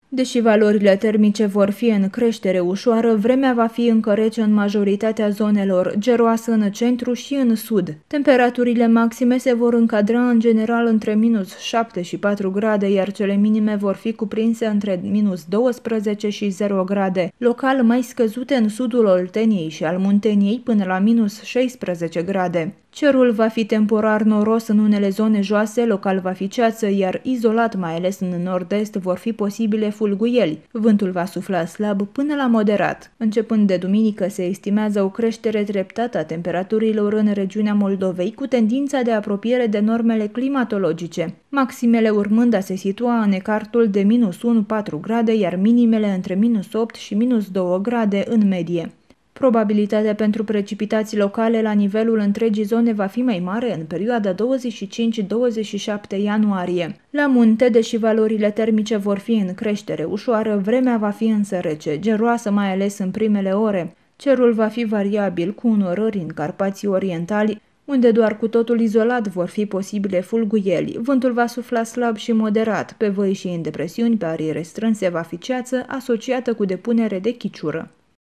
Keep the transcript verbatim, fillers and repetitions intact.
Deși valorile termice vor fi în creștere ușoară, vremea va fi încă rece în majoritatea zonelor, geroasă în centru și în sud. Temperaturile maxime se vor încadra în general între minus șapte și patru grade, iar cele minime vor fi cuprinse între minus douăsprezece și zero grade, local mai scăzute în sudul Olteniei și al Munteniei până la minus șaisprezece grade. Cerul va fi temporar noros în unele zone joase, local va fi ceață, iar izolat, mai ales în nord-est, vor fi posibile fulguieli. Vântul va sufla slab până la moderat. Începând de duminică se estimează o creștere treptată a temperaturilor în regiunea Moldovei, cu tendința de apropiere de normele climatologice, maximele urmând a se situa în ecartul de minus unu - patru grade, iar minimele între minus opt și minus doi grade în medie. Probabilitatea pentru precipitații locale la nivelul întregii zone va fi mai mare în perioada douăzeci și cinci - douăzeci și șapte ianuarie. La munte, deși valorile termice vor fi în creștere ușoară, vremea va fi însă rece, geroasă mai ales în primele ore. Cerul va fi variabil, cu înnorări în Carpații Orientali, unde doar cu totul izolat vor fi posibile fulguieli. Vântul va sufla slab și moderat, pe văi și în depresiuni, pe arii restrânse va fi ceață, asociată cu depunere de chiciură.